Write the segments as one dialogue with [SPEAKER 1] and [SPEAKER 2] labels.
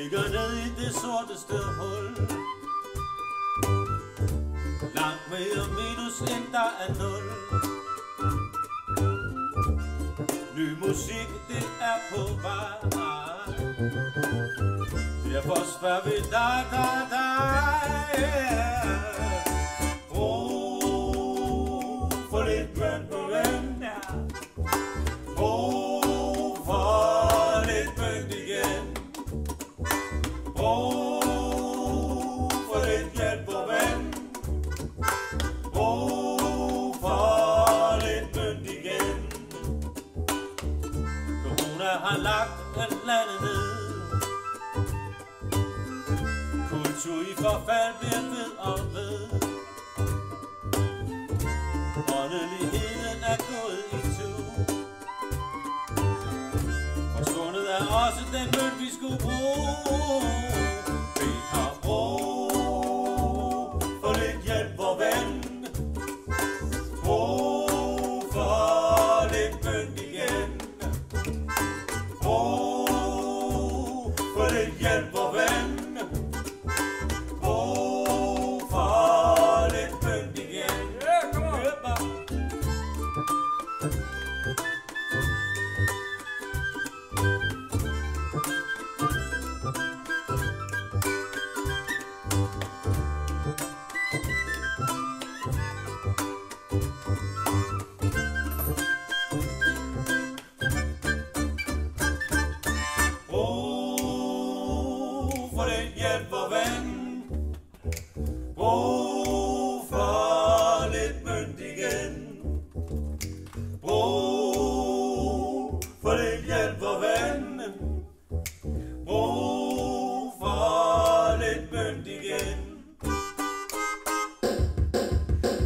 [SPEAKER 1] ligger ned i det sorteste hul. Langt mere minus end der er nul. Ny musik, det er på vej. Derfor spørger vi dig, brug for lidt bøn på ven. Brug for lidt bøn igen. Brug for lidt hjælp på ven. Brug for lidt bøn igen. Corona har lagt landet ned. Kultur i forfald bliver ved og ved. Åndeligheden er gået i tur. Forsvundet er også den mønt vi skulle bruge. Vi har brug for lidt hjælp vor ven. Brug for lidt mønt igen. Brug for lidt hjælp vor ven. For lidt hjælp vor ven. Brug for lidt mønt igen. Brug for lidt hjælp vor ven. Brug for lidt mønt igen.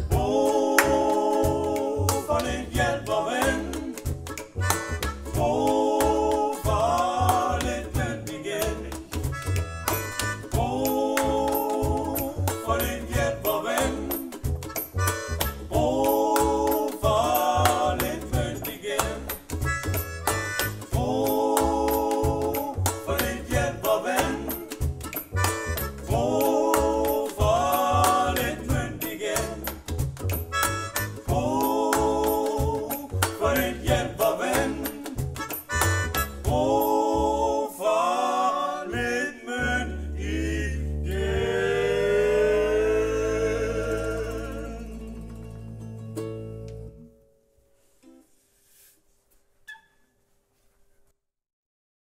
[SPEAKER 1] Brug for lidt hjælp vor ven. Brug